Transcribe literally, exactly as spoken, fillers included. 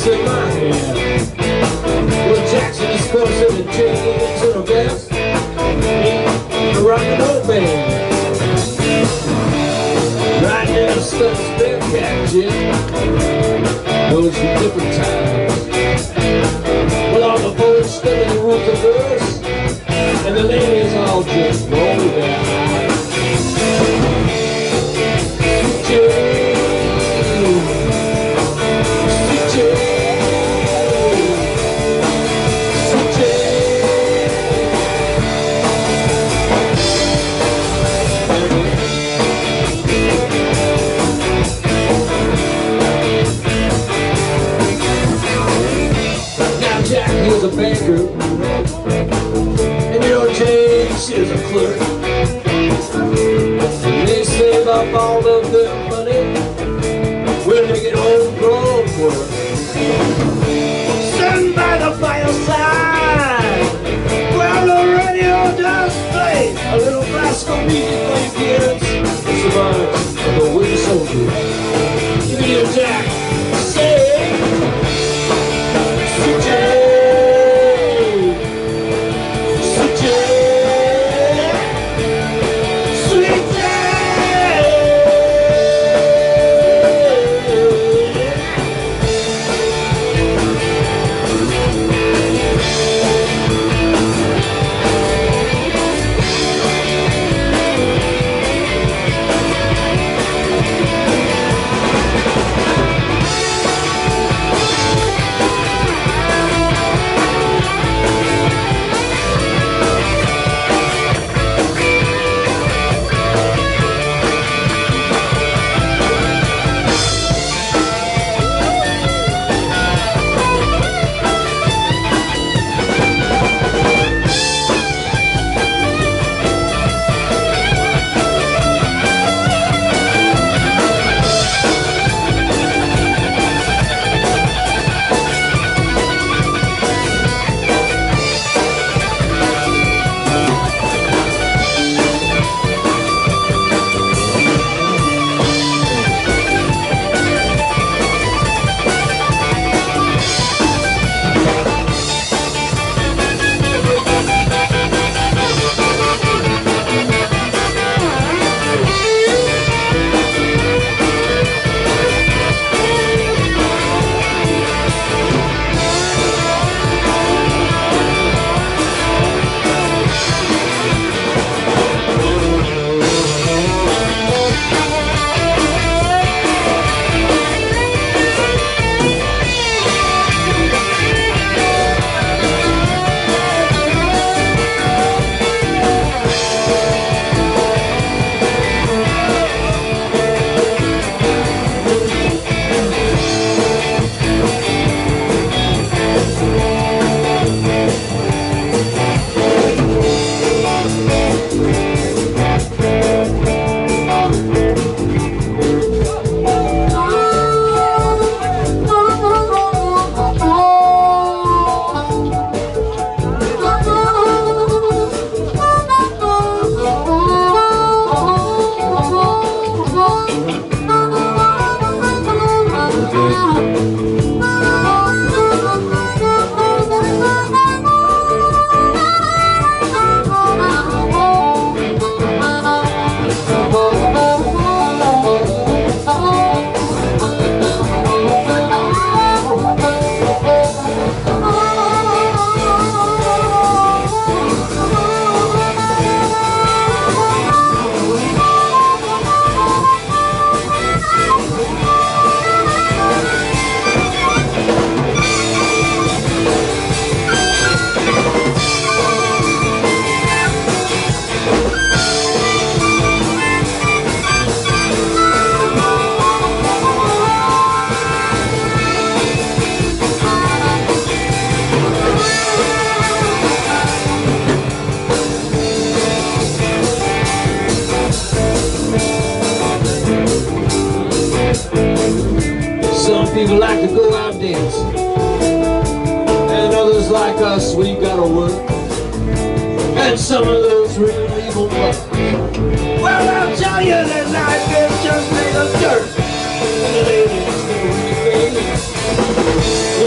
what's in my hand. Well, Jackson is forcing the chain to the vest. The rock and roll band. Right now, stuff spare catching. Those were different times. Well, all the boys stood in the roof of verse, and the ladies all just rolled their eyes. He was a banker, and you know Jane, she was a clerk. And they save up all of their money when they get home from work. Sitting by the fireside, while the radio does play a little classical music for your kids. It's the march of the wooden soldier. Give me your Jack, say people like to go out dancing, and others like us, we gotta work, and some of those really evil bucks. Well, I'll tell you that life is just made of dirt, and the ladies never really fade.